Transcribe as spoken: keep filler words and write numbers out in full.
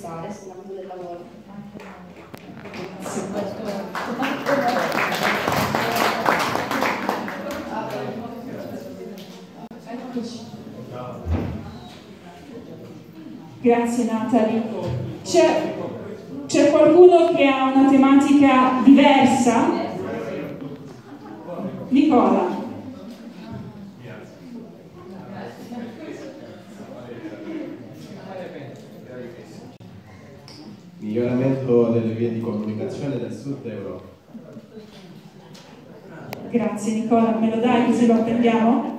pensare sull'ambito del lavoro. Grazie Natalie. C'è qualcuno che ha una tematica diversa? Nicola. Miglioramento delle vie di comunicazione del sud Europa. Grazie Nicola, me lo dai così lo apprendiamo?